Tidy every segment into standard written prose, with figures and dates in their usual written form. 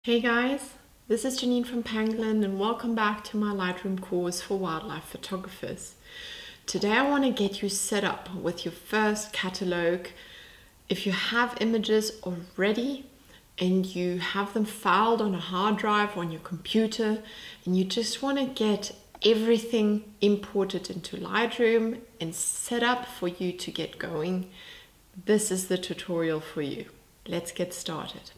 Hey guys, this is Janine from Pangolin and welcome back to my Lightroom course for wildlife photographers. Today I want to get you set up with your first catalogue. If you have images already and you have them filed on a hard drive on your computer and you just want to get everything imported into Lightroom and set up for you to get going, this is the tutorial for you. Let's get started.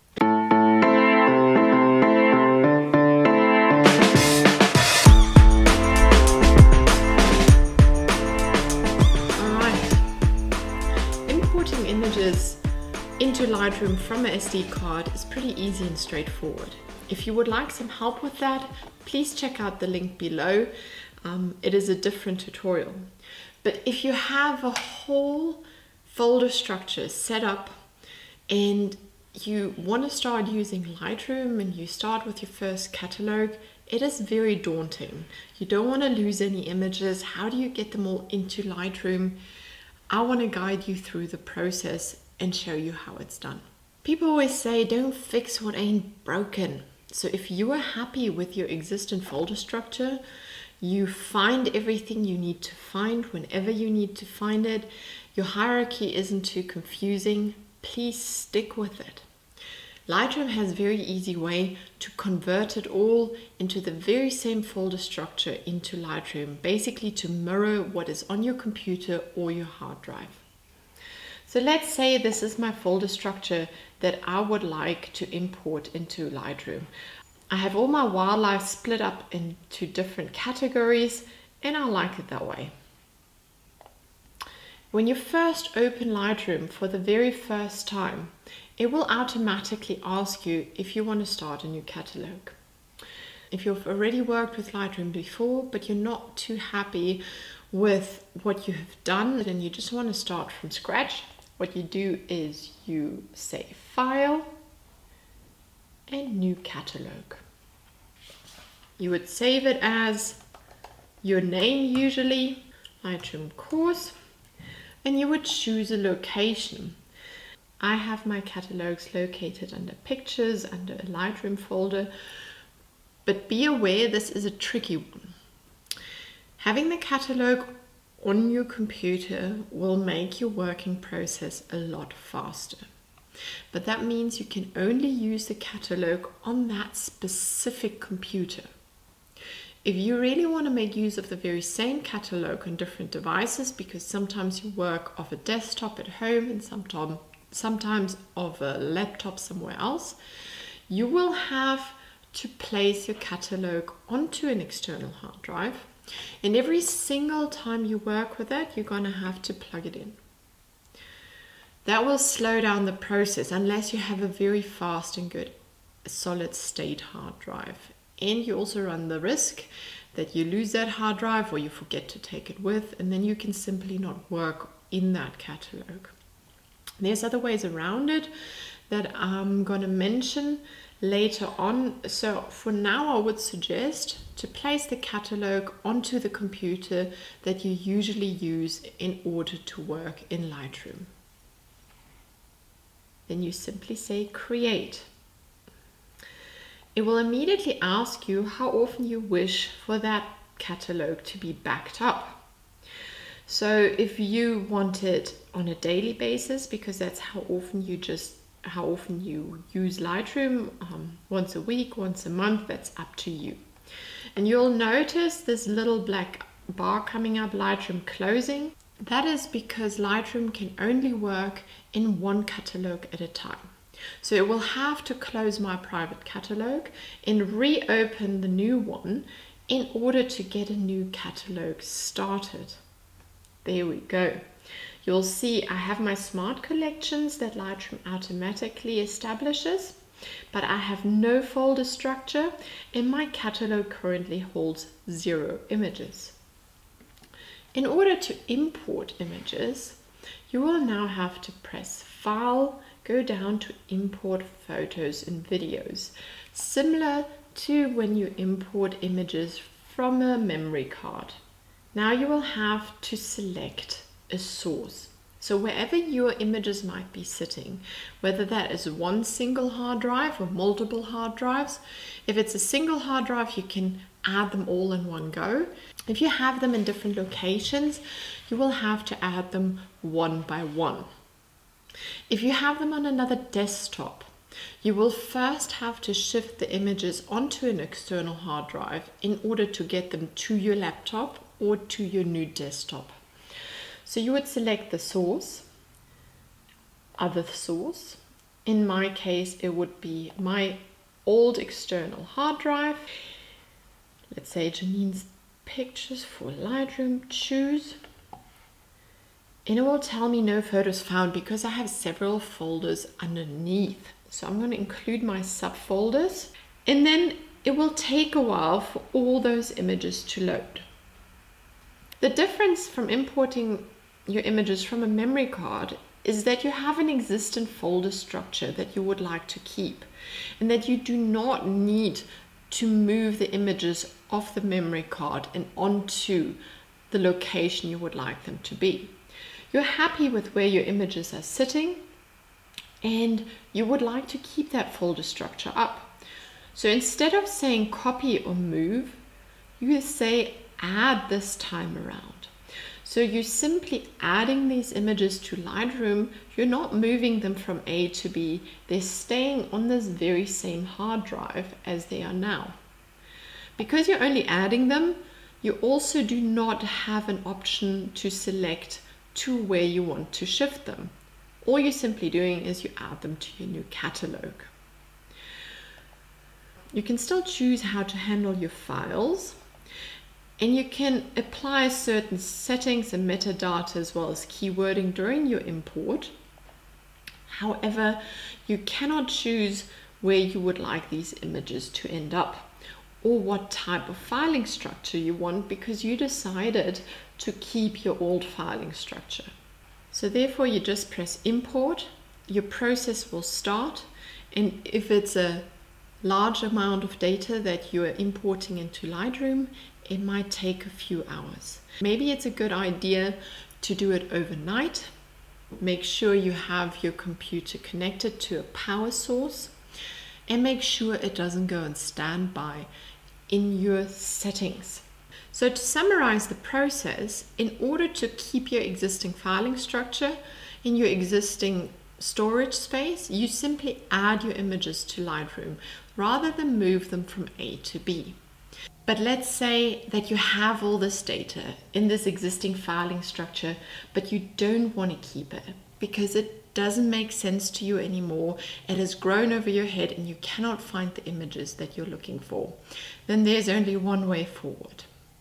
Images into Lightroom from a SD card is pretty easy and straightforward. If you would like some help with that, please check out the link below. It is a different tutorial. But if you have a whole folder structure set up and you want to start using Lightroom and you start with your first catalog, it is very daunting. You don't want to lose any images. How do you get them all into Lightroom? I want to guide you through the process and show you how it's done. People always say, don't fix what ain't broken. So if you are happy with your existing folder structure, you find everything you need to find whenever you need to find it, your hierarchy isn't too confusing, please stick with it. Lightroom has a very easy way to convert it all into the very same folder structure into Lightroom, basically to mirror what is on your computer or your hard drive. So let's say this is my folder structure that I would like to import into Lightroom. I have all my wildlife split up into different categories and I like it that way. When you first open Lightroom for the very first time, it will automatically ask you if you want to start a new catalog. If you've already worked with Lightroom before, but you're not too happy with what you have done and you just want to start from scratch, what you do is you say File and New Catalog. You would save it as your name usually, Lightroom course, and you would choose a location. I have my catalogues located under pictures, under a Lightroom folder, but be aware this is a tricky one. Having the catalogue on your computer will make your working process a lot faster. But that means you can only use the catalogue on that specific computer. If you really want to make use of the very same catalogue on different devices, because sometimes you work off a desktop at home and sometimes of a laptop somewhere else, you will have to place your catalog onto an external hard drive, and every single time you work with it, you're going to have to plug it in. That will slow down the process unless you have a very fast and good solid state hard drive, and you also run the risk that you lose that hard drive or you forget to take it with, and then you can simply not work in that catalog. There's other ways around it that I'm going to mention later on. So for now, I would suggest to place the catalog onto the computer that you usually use in order to work in Lightroom. Then you simply say Create. It will immediately ask you how often you wish for that catalog to be backed up. So if you want it on a daily basis, because that's how often you use Lightroom, once a week, once a month, that's up to you. And you'll notice this little black bar coming up, Lightroom closing. That is because Lightroom can only work in one catalog at a time. So it will have to close my private catalog and reopen the new one in order to get a new catalog started. There we go. You'll see I have my smart collections that Lightroom automatically establishes, but I have no folder structure and my catalog currently holds 0 images. In order to import images, you will now have to press File, go down to Import Photos and Videos, similar to when you import images from a memory card. Now you will have to select a source. So wherever your images might be sitting, whether that is one single hard drive or multiple hard drives, if it's a single hard drive, you can add them all in one go. If you have them in different locations, you will have to add them one by one. If you have them on another desktop, you will first have to shift the images onto an external hard drive in order to get them to your laptop or to your new desktop. So you would select the source, other source. In my case, it would be my old external hard drive. Let's say Janine's pictures for Lightroom, choose. And it will tell me no photos found because I have several folders underneath. So I'm going to include my subfolders, and then it will take a while for all those images to load. The difference from importing your images from a memory card is that you have an existing folder structure that you would like to keep, and that you do not need to move the images off the memory card and onto the location you would like them to be. You're happy with where your images are sitting, and you would like to keep that folder structure up. So instead of saying copy or move, you say add this time around. So you're simply adding these images to Lightroom. You're not moving them from A to B. They're staying on this very same hard drive as they are now. Because you're only adding them, you also do not have an option to select to where you want to shift them. All you're simply doing is you add them to your new catalogue. You can still choose how to handle your files, and you can apply certain settings and metadata as well as keywording during your import. However, you cannot choose where you would like these images to end up or what type of filing structure you want, because you decided to keep your old filing structure. So therefore you just press import, your process will start, and if it's a large amount of data that you are importing into Lightroom, it might take a few hours. Maybe it's a good idea to do it overnight. Make sure you have your computer connected to a power source, and make sure it doesn't go on standby in your settings. So to summarize the process, in order to keep your existing filing structure in your existing storage space, you simply add your images to Lightroom rather than move them from A to B. But let's say that you have all this data in this existing filing structure, but you don't want to keep it because it doesn't make sense to you anymore. It has grown over your head and you cannot find the images that you're looking for. Then there's only one way forward.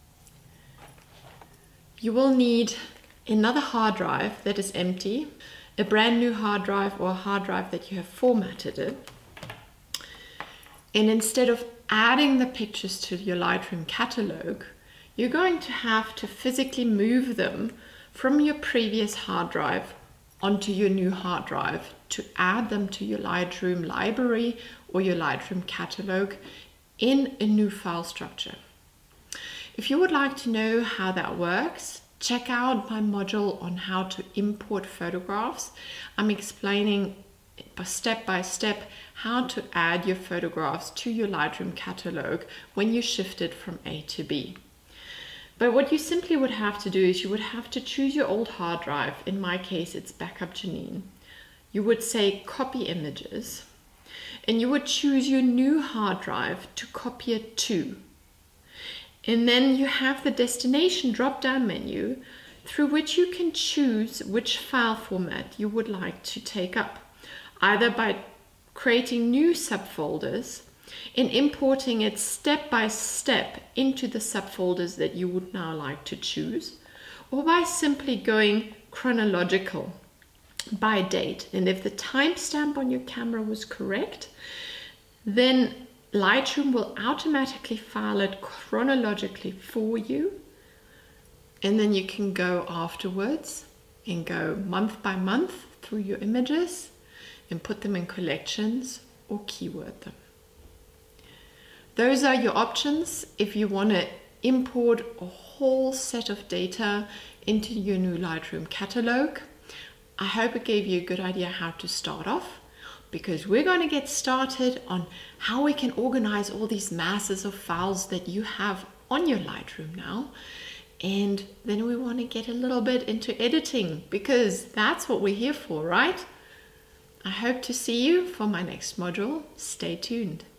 You will need another hard drive that is empty, a brand new hard drive or a hard drive that you have formatted it. And instead of adding the pictures to your Lightroom catalog, you're going to have to physically move them from your previous hard drive onto your new hard drive to add them to your Lightroom library or your Lightroom catalog in a new file structure. If you would like to know how that works, check out my module on how to import photographs. I'm explaining step by step how to add your photographs to your Lightroom catalog when you shift it from A to B. But what you simply would have to do is you would have to choose your old hard drive. In my case, it's backup Janine. You would say copy images, and you would choose your new hard drive to copy it to. And then you have the destination drop-down menu through which you can choose which file format you would like to take up, either by creating new subfolders and importing it step by step into the subfolders that you would now like to choose, or by simply going chronological by date. And if the timestamp on your camera was correct, then Lightroom will automatically file it chronologically for you, and then you can go afterwards and go month by month through your images and put them in collections or keyword them. Those are your options if you want to import a whole set of data into your new Lightroom catalog. I hope it gave you a good idea how to start off, because we're going to get started on how we can organize all these masses of files that you have on your Lightroom now. And then we want to get a little bit into editing, because that's what we're here for, right? I hope to see you for my next module. Stay tuned.